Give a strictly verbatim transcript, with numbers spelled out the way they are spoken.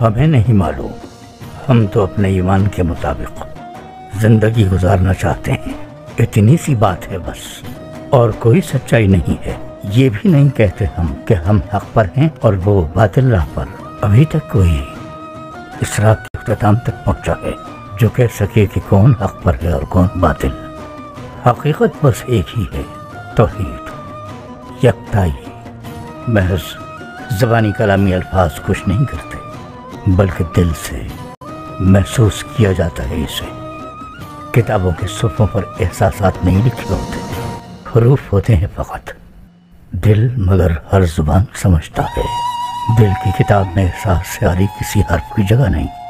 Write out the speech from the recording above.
हमें नहीं मालूम, हम तो अपने ईमान के मुताबिक जिंदगी गुजारना चाहते हैं। इतनी सी बात है बस, और कोई सच्चाई नहीं है। ये भी नहीं कहते हम कि हम हक पर हैं और वो बातिल राह पर। अभी तक कोई इस राह के इख्तिताम तक पहुंचा है जो कह सके कि कौन हक पर है और कौन बातिल। हकीकत बस एक ही है, तौहीद, यकताई। महज ज़बानी कलामी अल्फाज कुछ नहीं करते, बल्कि दिल से महसूस किया जाता है इसे। किताबों के सुफ़ों पर एहसासात नहीं लिखे होते, हरूफ होते हैं फ़कत। दिल मगर हर ज़ुबान समझता है। दिल की किताब में एहसास से आरी किसी हर्फ की जगह नहीं।